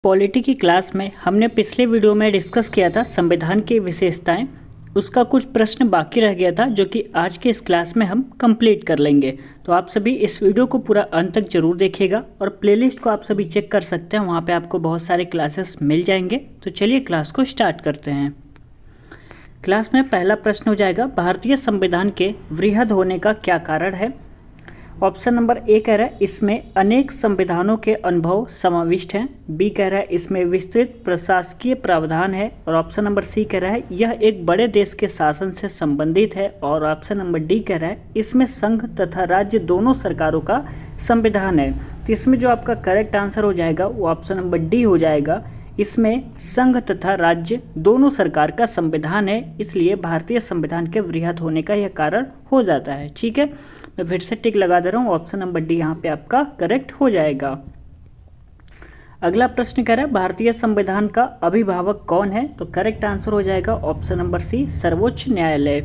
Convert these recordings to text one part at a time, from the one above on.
Polity की class में हमने पिछले वीडियो में डिस्कस किया था संविधान की विशेषताएं। उसका कुछ प्रश्न बाकी रह गया था जो कि आज के इस क्लास में हम कंप्लीट कर लेंगे। तो आप सभी इस वीडियो को पूरा अंत तक जरूर देखिएगा और प्लेलिस्ट को आप सभी चेक कर सकते हैं, वहाँ पे आपको बहुत सारे क्लासेस मिल जाएंगे। तो चलिए क्लास को स्टार्ट करते हैं। क्लास में पहला प्रश्न हो जाएगा, भारतीय संविधान के वृहद होने का क्या कारण है। ऑप्शन नंबर ए कह रहा है इसमें अनेक संविधानों के अनुभव समाविष्ट हैं। बी कह रहा है इसमें विस्तृत प्रशासकीय प्रावधान है। और ऑप्शन नंबर सी कह रहा है यह एक बड़े देश के शासन से संबंधित है। और ऑप्शन नंबर डी कह रहा है इसमें संघ तथा राज्य दोनों सरकारों का संविधान है। तो इसमें जो आपका करेक्ट आंसर हो जाएगा वो ऑप्शन नंबर डी हो जाएगा। इसमें संघ तथा राज्य दोनों सरकार का संविधान है, इसलिए भारतीय संविधान के वृहद होने का यह कारण हो जाता है। ठीक है, मैं फिर से टिक लगा दे रहा हूँ, ऑप्शन नंबर डी यहाँ पे आपका करेक्ट हो जाएगा। अगला प्रश्न कह रहा है भारतीय संविधान का अभिभावक कौन है। तो करेक्ट आंसर हो जाएगा ऑप्शन नंबर सी, सर्वोच्च न्यायालय।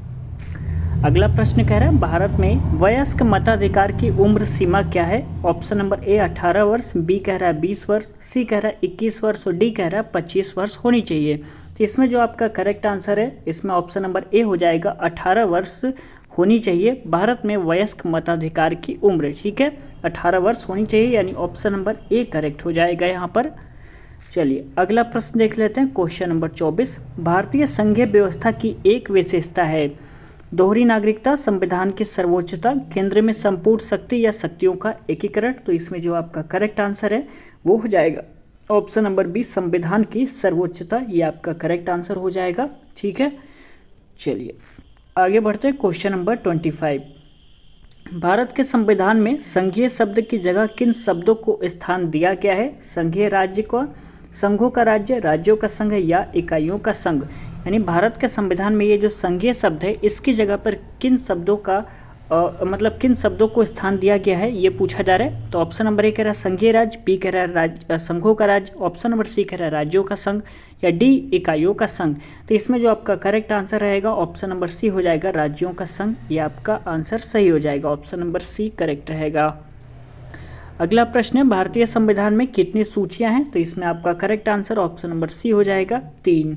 अगला प्रश्न कह रहा है भारत में वयस्क मताधिकार की उम्र सीमा क्या है। ऑप्शन नंबर ए 18 वर्ष, बी कह रहा है 20 वर्ष, सी कह रहा है 21 वर्ष और डी कह रहा है 25 वर्ष होनी चाहिए। तो इसमें जो आपका करेक्ट आंसर है इसमें ऑप्शन नंबर ए हो जाएगा, 18 वर्ष होनी चाहिए भारत में वयस्क मताधिकार की उम्र। ठीक है, 18 वर्ष होनी चाहिए, यानी ऑप्शन नंबर ए करेक्ट हो जाएगा यहाँ पर। चलिए अगला प्रश्न देख लेते हैं, क्वेश्चन नंबर 24। भारतीय संघीय व्यवस्था की एक विशेषता है दोहरी नागरिकता, संविधान की सर्वोच्चता, केंद्र में संपूर्ण शक्ति या शक्तियों का एकीकरण। तो इसमें जो आपका करेक्ट आंसर है वो हो जाएगा ऑप्शन नंबर बी, संविधान की सर्वोच्चता। ये आपका करेक्ट आंसर हो जाएगा। ठीक है, चलिए आगे बढ़ते हैं, क्वेश्चन नंबर 25। भारत के संविधान में संघीय शब्द की जगह किन शब्दों को स्थान दिया गया है। संघीय राज्य को, संघों का राज्य, राज्यों का संघ या इकाइयों का संघ। यानी भारत के संविधान में ये जो संघीय शब्द है इसकी जगह पर किन शब्दों का किन शब्दों को स्थान दिया गया है ये पूछा जा रहा है। तो ऑप्शन नंबर ए कह रहा है संघीय राज्य, बी कह रहा है संघों का राज्य, ऑप्शन नंबर सी कह रहा है राज्यों का संघ या डी इकाइयों का संघ। तो इसमें जो आपका करेक्ट आंसर रहेगा ऑप्शन नंबर सी हो जाएगा, राज्यों का संघ। ये आपका आंसर सही हो जाएगा, ऑप्शन नंबर सी करेक्ट रहेगा। अगला प्रश्न है भारतीय संविधान में कितनी सूचियां हैं। तो इसमें आपका correct answer option number C हो जाएगा, 3।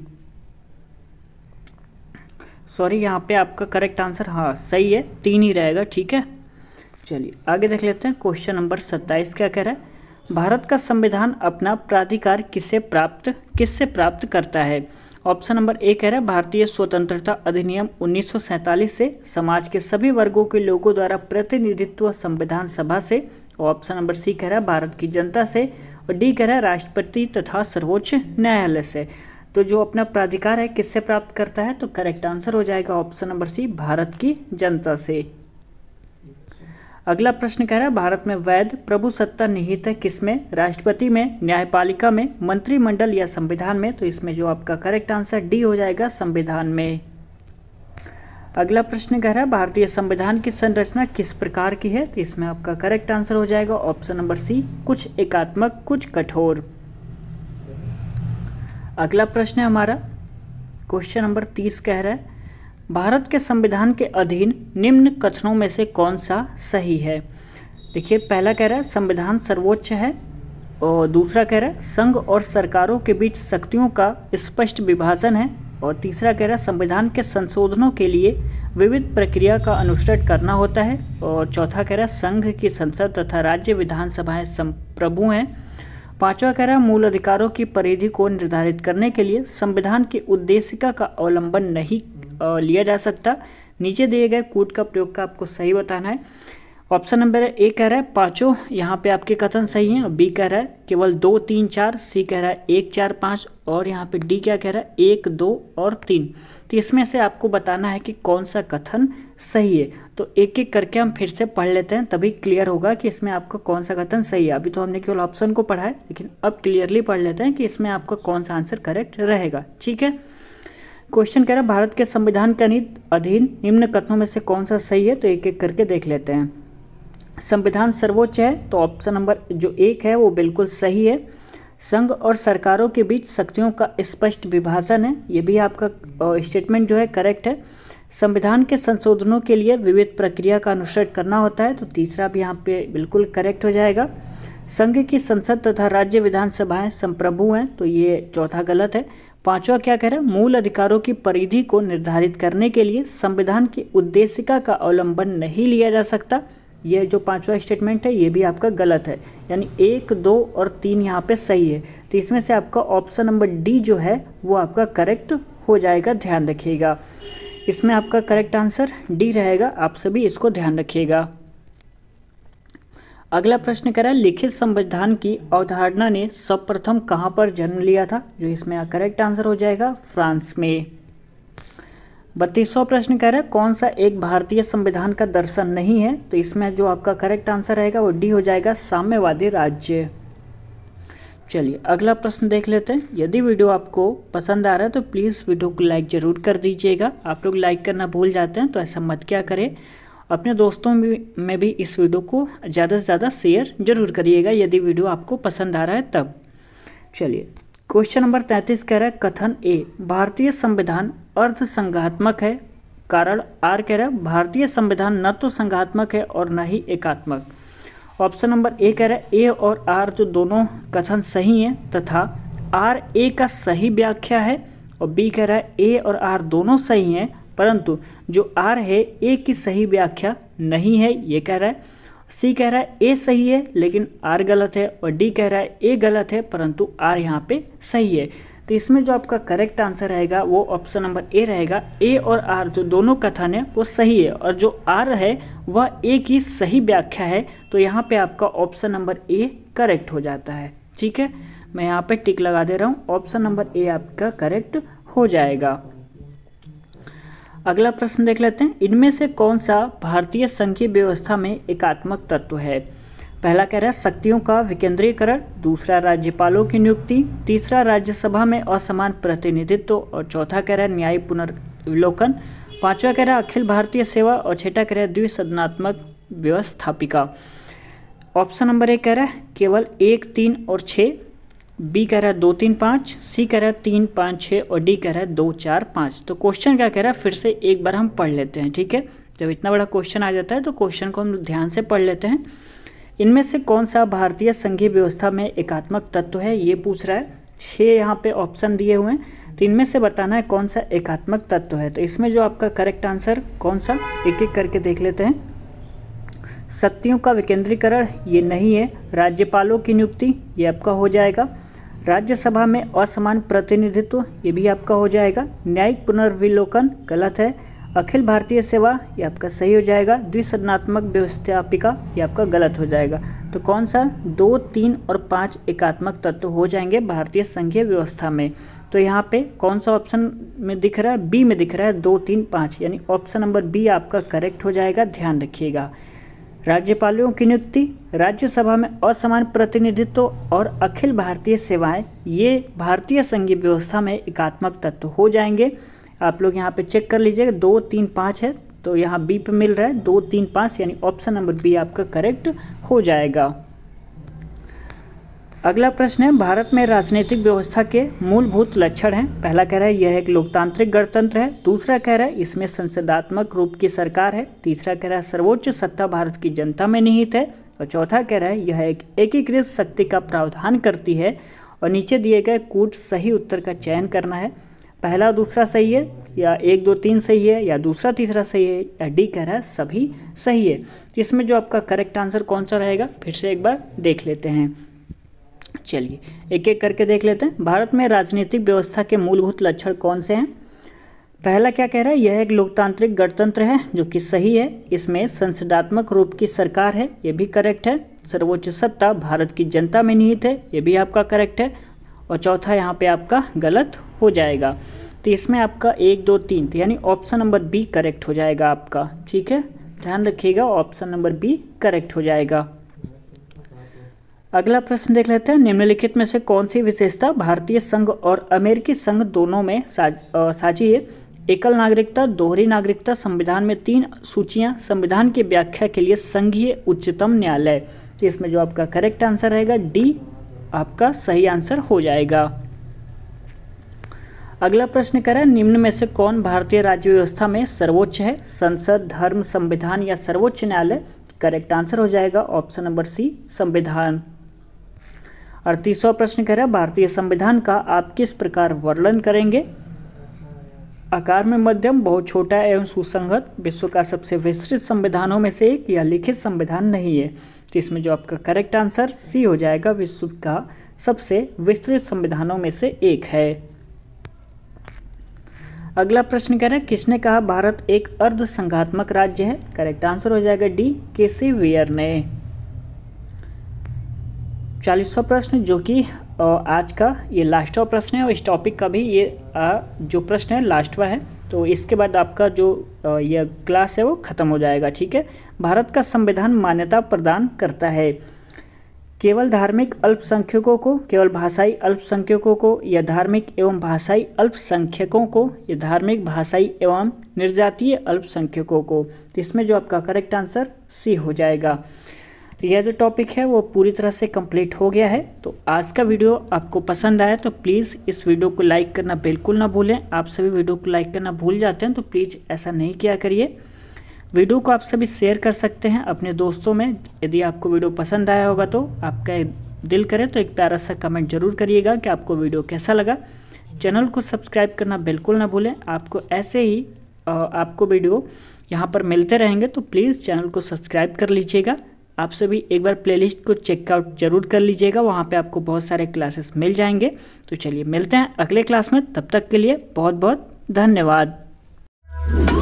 सॉरी, यहाँ पे आपका करेक्ट आंसर हाँ सही है, 3 ही रहेगा। ठीक है, चलिए आगे देख लेते हैं, क्वेश्चन नंबर 27 क्या कह रहा है, भारत का संविधान अपना प्राधिकार किससे प्राप्त करता है। ऑप्शन नंबर ए कह रहा है भारतीय स्वतंत्रता अधिनियम 1947 से, समाज के सभी वर्गों के लोगों द्वारा प्रतिनिधित्व संविधान सभा से। ऑप्शन नंबर सी कह रहा है भारत की जनता से और डी कह रहा है राष्ट्रपति तथा सर्वोच्च न्यायालय से। तो जो अपना प्राधिकार है किससे प्राप्त करता है, तो करेक्ट आंसर हो जाएगा ऑप्शन नंबर सी, भारत की जनता से। अगला प्रश्न कह रहा है भारत में वैध प्रभु सत्ता निहित है किसमें, राष्ट्रपति में, न्यायपालिका में, मंत्रिमंडल या संविधान में। तो इसमें जो आपका करेक्ट आंसर डी हो जाएगा, संविधान में। अगला प्रश्न कह रहा है भारतीय संविधान की संरचना किस प्रकार की है। तो इसमें आपका करेक्ट आंसर हो जाएगा ऑप्शन नंबर सी, कुछ एकात्मक कुछ कठोर। अगला प्रश्न है हमारा क्वेश्चन नंबर 30 कह रहा है भारत के संविधान के अधीन निम्न कथनों में से कौन सा सही है। देखिए पहला कह रहा है संविधान सर्वोच्च है, और दूसरा कह रहा है संघ और सरकारों के बीच शक्तियों का स्पष्ट विभाजन है, और तीसरा कह रहा है संविधान के संशोधनों के लिए विविध प्रक्रिया का अनुसरण करना होता है, और चौथा कह रहा है संघ की संसद तथा राज्य विधानसभाएं संप्रभु हैं। पांचवा कह रहा है मूल अधिकारों की परिधि को निर्धारित करने के लिए संविधान की उद्देशिका का अवलंबन नहीं लिया जा सकता। नीचे दिए गए कूट का प्रयोग का आपको सही बताना है। ऑप्शन नंबर ए कह रहा है पांचों यहाँ पे आपके कथन सही हैं, और बी कह रहा है केवल 2, 3, 4, सी कह रहा है 1, 4, 5 और यहाँ पे डी क्या कह रहा है 1, 2 और 3। तो इसमें से आपको बताना है कि कौन सा कथन सही है। तो एक एक करके हम फिर से पढ़ लेते हैं, तभी क्लियर होगा कि इसमें आपका कौन सा कथन सही है। अभी तो हमने केवल ऑप्शन को पढ़ा है, लेकिन अब क्लियरली पढ़ लेते हैं कि इसमें आपका कौन सा आंसर करेक्ट रहेगा। ठीक है, क्वेश्चन कह रहा है भारत के संविधान के अधीन निम्न कथनों में से कौन सा सही है। तो एक एक करके देख लेते हैं। संविधान सर्वोच्च है, तो ऑप्शन नंबर जो 1 है वो बिल्कुल सही है। संघ और सरकारों के बीच शक्तियों का स्पष्ट विभाजन है, ये भी आपका स्टेटमेंट जो है करेक्ट है। संविधान के संशोधनों के लिए विविध प्रक्रिया का अनुसरण करना होता है, तो तीसरा भी यहाँ पे बिल्कुल करेक्ट हो जाएगा। संघ की संसद तथा राज्य विधानसभाएं संप्रभु हैं, तो ये चौथा गलत है। पांचवा क्या कह रहा है, मूल अधिकारों की परिधि को निर्धारित करने के लिए संविधान की उद्देशिका का अवलंबन नहीं लिया जा सकता। ये जो पांचवा स्टेटमेंट है ये भी आपका गलत है, यानी 1, 2 और 3 यहाँ पे सही है। तो इसमें से आपका ऑप्शन नंबर डी जो है वो आपका करेक्ट हो जाएगा, ध्यान रखिएगा। इसमें आपका करेक्ट आंसर डी रहेगा, आप सभी इसको ध्यान रखिएगा। अगला प्रश्न कह रहा है लिखित संविधान की अवधारणा ने सर्वप्रथम कहाँ पर जन्म लिया था, जो इसमें करेक्ट आंसर हो जाएगा फ्रांस में। 32वां प्रश्न कह रहा है कौन सा एक भारतीय संविधान का दर्शन नहीं है, तो इसमें जो आपका करेक्ट आंसर रहेगा वो डी हो जाएगा, साम्यवादी राज्य। चलिए अगला प्रश्न देख लेते हैं। यदि वीडियो आपको पसंद आ रहा है तो प्लीज़ वीडियो को लाइक ज़रूर कर दीजिएगा। आप लोग लाइक करना भूल जाते हैं तो ऐसा मत क्या करें। अपने दोस्तों में भी इस वीडियो को ज़्यादा से ज़्यादा शेयर जरूर करिएगा यदि वीडियो आपको पसंद आ रहा है तब। चलिए क्वेश्चन नंबर 33 कह रहा है कथन ए भारतीय संविधान अर्धसंघात्मक है, कारण आर कह रहा है भारतीय संविधान न तो संघात्मक है और न ही एकात्मक। ऑप्शन नंबर ए कह रहा है ए और आर जो दोनों कथन सही हैं तथा आर ए का सही व्याख्या है, और बी कह रहा है ए और आर दोनों सही हैं परंतु जो आर है ए की सही व्याख्या नहीं है, ये कह रहा है। सी कह रहा है ए सही है लेकिन आर गलत है, और डी कह रहा है ए गलत है परंतु आर यहाँ पे सही है। तो इसमें जो आपका करेक्ट आंसर रहेगा वो ऑप्शन नंबर ए रहेगा, ए और आर जो दोनों कथन है वो सही है और जो आर है वह ए की सही व्याख्या है। तो यहाँ पे आपका ऑप्शन नंबर ए करेक्ट हो जाता है। ठीक है, मैं यहाँ पे टिक लगा दे रहा हूँ, ऑप्शन नंबर ए आपका करेक्ट हो जाएगा। अगला प्रश्न देख लेते हैं, इनमें से कौन सा भारतीय संघीय व्यवस्था में एकात्मक तत्व है। पहला कह रहा है शक्तियों का विकेंद्रीकरण, दूसरा राज्यपालों की नियुक्ति, तीसरा राज्यसभा में असमान प्रतिनिधित्व, और चौथा कह रहा है न्यायिक पुनर्विलोकन, पांचवा कह रहा है अखिल भारतीय सेवा, और छठा कह रहा है द्विसदनात्मक व्यवस्थापिका। ऑप्शन नंबर ए कह रहा है केवल 1, 3 और 6, बी कह रहा है 2, 3, 5, सी कह रहा है 3, 5, 6 और डी कह रहा है 2, 4, 5। तो क्वेश्चन क्या कह रहा है फिर से एक बार हम पढ़ लेते हैं। ठीक है, जब इतना बड़ा क्वेश्चन आ जाता है तो क्वेश्चन को हम ध्यान से पढ़ लेते हैं। इनमें से कौन सा भारतीय संघीय व्यवस्था में एकात्मक तत्व है, ये पूछ रहा है। 6 यहाँ पे ऑप्शन दिए हुए हैं, तो इनमें से बताना है कौन सा एकात्मक तत्व है। तो इसमें जो आपका करेक्ट आंसर कौन सा, एक एक करके देख लेते हैं। शक्तियों का विकेंद्रीकरण ये नहीं है, राज्यपालों की नियुक्ति ये आपका हो जाएगा, राज्यसभा में असमान प्रतिनिधित्व ये भी आपका हो जाएगा, न्यायिक पुनर्विलोकन गलत है, अखिल भारतीय सेवा ये आपका सही हो जाएगा, द्विसदनात्मक व्यवस्थापिका ये आपका गलत हो जाएगा। तो कौन सा 2, 3 और 5 एकात्मक तत्व हो जाएंगे भारतीय संघीय व्यवस्था में। तो यहाँ पे कौन सा ऑप्शन में दिख रहा है, बी में दिख रहा है 2, 3, 5, यानी ऑप्शन नंबर बी आपका करेक्ट हो जाएगा, ध्यान रखिएगा। राज्यपालों की नियुक्ति, राज्यसभा में असमान प्रतिनिधित्व और अखिल भारतीय सेवाएं ये भारतीय संघीय व्यवस्था में एकात्मक तत्व हो जाएंगे। आप लोग यहाँ पे चेक कर लीजिएगा, 2, 3, 5 है तो यहाँ बी पे मिल रहा है 2, 3, 5, यानी ऑप्शन नंबर बी आपका करेक्ट हो जाएगा। अगला प्रश्न है भारत में राजनीतिक व्यवस्था के मूलभूत लक्षण हैं। पहला कह रहा है यह एक लोकतांत्रिक गणतंत्र है, दूसरा कह रहा है इसमें संसदात्मक रूप की सरकार है, तीसरा कह रहा है सर्वोच्च सत्ता भारत की जनता में निहित है, और चौथा कह रहा है यह एक एकीकृत शक्ति का प्रावधान करती है। और नीचे दिए गए कूट सही उत्तर का चयन करना है, पहला दूसरा सही है या 1, 2, 3 सही है या दूसरा तीसरा सही है या डी कह रहा है सभी सही है। इसमें जो आपका करेक्ट आंसर कौन सा रहेगा फिर से एक बार देख लेते हैं। चलिए एक एक करके देख लेते हैं। भारत में राजनीतिक व्यवस्था के मूलभूत लक्षण कौन से हैं। पहला क्या कह रहा है, यह एक लोकतांत्रिक गणतंत्र है जो कि सही है, इसमें संसदात्मक रूप की सरकार है, ये भी करेक्ट है, सर्वोच्च सत्ता भारत की जनता में निहित है, ये भी आपका करेक्ट है, और चौथा यहाँ पे आपका गलत हो जाएगा। तो इसमें आपका 1, 2, 3 यानी ऑप्शन नंबर बी करेक्ट हो जाएगा आपका। ठीक है, ध्यान रखिएगा, ऑप्शन नंबर बी करेक्ट हो जाएगा। अगला प्रश्न देख लेते हैं, निम्नलिखित में से कौन सी विशेषता भारतीय संघ और अमेरिकी संघ दोनों में साझी है। एकल नागरिकता, दोहरी नागरिकता, संविधान में 3 सूचियां, संविधान की व्याख्या के लिए संघीय उच्चतम न्यायालय। तो इसमें जो आपका करेक्ट आंसर रहेगा डी आपका सही आंसर हो जाएगा। अगला प्रश्न कह रहा है निम्न में से कौन भारतीय राज्य व्यवस्था में सर्वोच्च है, संसद, धर्म, संविधान या सर्वोच्च न्यायालय। करेक्ट आंसर हो जाएगा ऑप्शन नंबर सी संविधान। और 30वां प्रश्न कह रहा है भारतीय संविधान का आप किस प्रकार वर्णन करेंगे। आकार में मध्यम, बहुत छोटा एवं सुसंगत, विश्व का सबसे विस्तृत संविधानों में से एक, या लिखित संविधान नहीं है। तो इसमें जो आपका करेक्ट आंसर सी हो जाएगा, विश्व का सबसे विस्तृत संविधानों में से एक है। अगला प्रश्न कह रहा है किसने कहा भारत एक अर्ध संघात्मक राज्य है। करेक्ट आंसर हो जाएगा डी, केसी वेयर ने। 40वां प्रश्न जो कि आज का ये लास्टवा प्रश्न है और इस टॉपिक का भी ये जो प्रश्न है लास्टवा है, तो इसके बाद आपका जो ये क्लास है वो ख़त्म हो जाएगा। ठीक है। भारत का संविधान मान्यता प्रदान करता है केवल धार्मिक अल्पसंख्यकों को, केवल भाषाई अल्पसंख्यकों को, या धार्मिक एवं भाषाई अल्पसंख्यकों को, या धार्मिक भाषाई एवं निर्जातीय अल्पसंख्यकों को। तो इसमें जो आपका करेक्ट आंसर सी हो जाएगा। तो यह जो टॉपिक है वो पूरी तरह से कंप्लीट हो गया है। तो आज का वीडियो आपको पसंद आया तो प्लीज़ इस वीडियो को लाइक करना बिल्कुल ना भूलें। आप सभी वीडियो को लाइक करना भूल जाते हैं तो प्लीज़ ऐसा नहीं किया करिए। वीडियो को आप सभी शेयर कर सकते हैं अपने दोस्तों में। यदि आपको वीडियो पसंद आया होगा तो आपका दिल करे तो एक प्यारा सा कमेंट जरूर करिएगा कि आपको वीडियो कैसा लगा। चैनल को सब्सक्राइब करना बिल्कुल ना भूलें। आपको ऐसे ही आपको वीडियो यहाँ पर मिलते रहेंगे तो प्लीज़ चैनल को सब्सक्राइब कर लीजिएगा। आप सभी एक बार प्लेलिस्ट को चेकआउट जरूर कर लीजिएगा, वहाँ पे आपको बहुत सारे क्लासेस मिल जाएंगे। तो चलिए मिलते हैं अगले क्लास में, तब तक के लिए बहुत बहुत धन्यवाद।